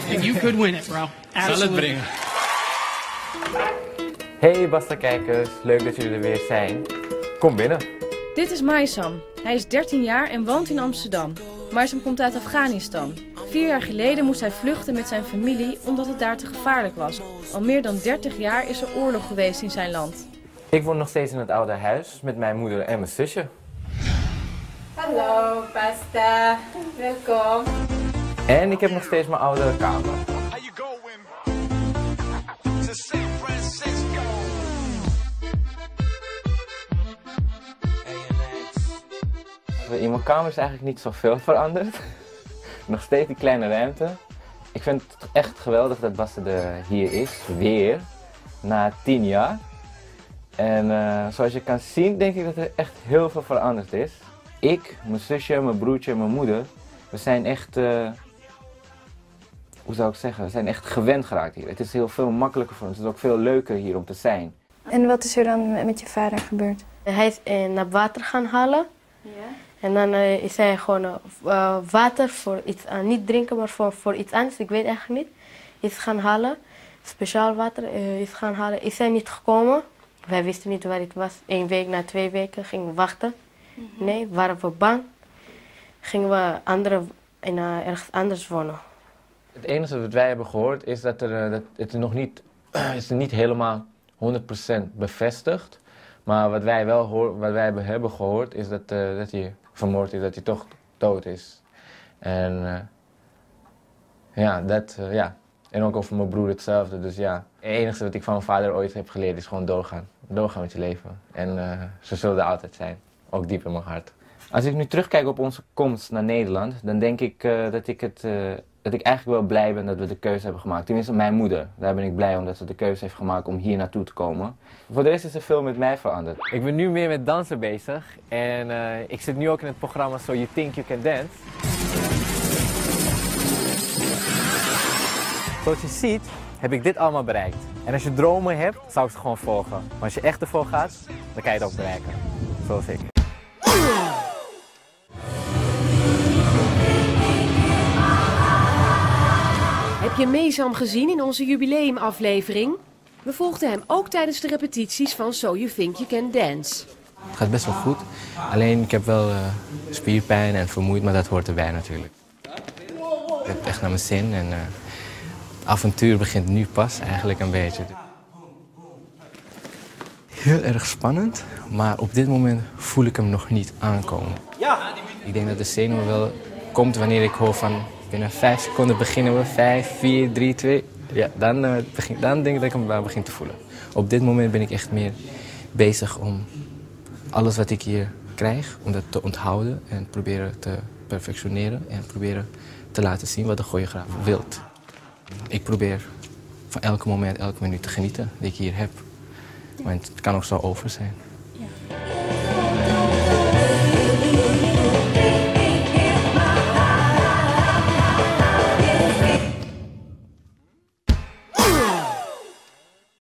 and you could win it, bro. Absolutely. Hey Basta-kijkers, leuk dat jullie er weer zijn. Kom binnen. Dit is Maisam. Hij is 13 jaar en woont in Amsterdam. Maisam komt uit Afghanistan. 4 jaar geleden moest hij vluchten met zijn familie omdat het daar te gevaarlijk was. Al meer dan 30 jaar is er oorlog geweest in zijn land. Ik woon nog steeds in het oude huis met mijn moeder en mijn zusje. Hallo, Basta. Welkom. En ik heb nog steeds mijn oude kamer. In mijn kamer is eigenlijk niet zoveel veranderd. Nog steeds die kleine ruimte. Ik vind het echt geweldig dat Basta hier is, weer, na 10 jaar. En zoals je kan zien, denk ik dat er echt heel veel veranderd is. Ik, mijn zusje, mijn broertje en mijn moeder, we zijn echt, hoe zou ik zeggen, we zijn echt gewend geraakt hier. Het is heel veel makkelijker voor ons, het is ook veel leuker hier om te zijn. En wat is er dan met je vader gebeurd? Hij is naar water gaan halen. Ja. En dan is hij gewoon water voor iets, niet drinken, maar voor iets anders, ik weet eigenlijk niet. Is gaan halen, speciaal water is gaan halen. Is hij niet gekomen? Wij wisten niet waar het was. 1 week, na 2 weken gingen we wachten. Nee, waren we bang. Gingen we ergens anders wonen. Het enige wat wij hebben gehoord is dat het nog niet, is niet helemaal 100% bevestigd. Maar wat wij hebben gehoord is dat hij vermoord is, dat hij toch dood is. En en ook over mijn broer hetzelfde. Dus ja, het enige wat ik van mijn vader ooit heb geleerd is gewoon doorgaan. Doorgaan met je leven. En ze zullen er altijd zijn. Ook diep in mijn hart. Als ik nu terugkijk op onze komst naar Nederland, dan denk ik dat ik eigenlijk wel blij ben dat we de keuze hebben gemaakt. Tenminste, mijn moeder. Daar ben ik blij omdat ze de keuze heeft gemaakt om hier naartoe te komen. Voor de rest is er veel met mij veranderd. Ik ben nu meer met dansen bezig. En ik zit nu ook in het programma So You Think You Can Dance. Zoals je ziet, heb ik dit allemaal bereikt. En als je dromen hebt, zou ik ze gewoon volgen. Maar als je echt ervoor gaat, dan kan je het ook bereiken. Zoals ik. Heb je Maisam gezien in onze jubileumaflevering? We volgden hem ook tijdens de repetities van So You Think You Can Dance. Het gaat best wel goed. Alleen ik heb wel spierpijn en vermoeid, maar dat hoort erbij natuurlijk. Ik heb echt naar mijn zin en het avontuur begint nu pas eigenlijk een beetje. Heel erg spannend, maar op dit moment voel ik hem nog niet aankomen. Ik denk dat de zenuw wel komt wanneer ik hoor van binnen 5 seconden beginnen we. 5, 4, 3, 2. Ja, dan denk ik dat ik hem wel begin te voelen. Op dit moment ben ik echt meer bezig om alles wat ik hier krijg, om dat te onthouden en proberen te perfectioneren en proberen te laten zien wat de choreograaf wil. Ik probeer van elke moment, elke minuut te genieten die ik hier heb. Want het kan ook zo over zijn.